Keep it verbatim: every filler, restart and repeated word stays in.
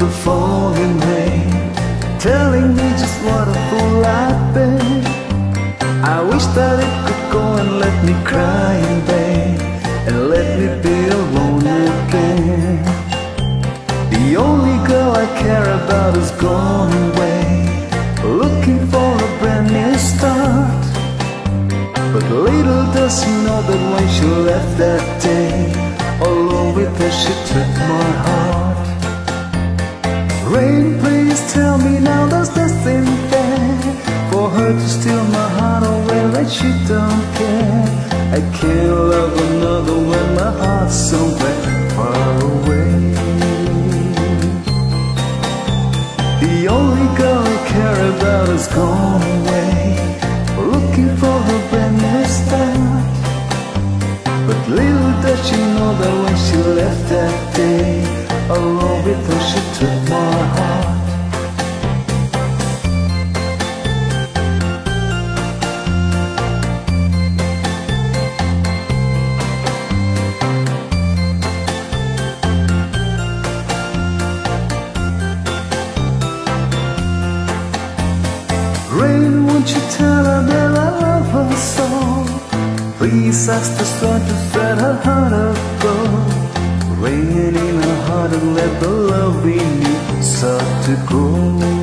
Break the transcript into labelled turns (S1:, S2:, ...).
S1: the falling rain, telling me just what a fool I've been. I wish that it could go and let me cry in vain, and let me be alone again. The only girl I care about is gone away, looking for a brand new start. But little does she know that when she left that day, along with her she took my heart. Rain, please tell me now, does that seem fair, for her to steal my heart away like she don't care? I can't love another when my heart's somewhere far away. The only girl I care about is gone away, looking for her brand new start. But little does she know that when she left that day, along with her she took my heart. Rain, won't you tell her that I love her so? Please ask the sun to set her heart aglow. Rain in her heart and let the love in you start to grow.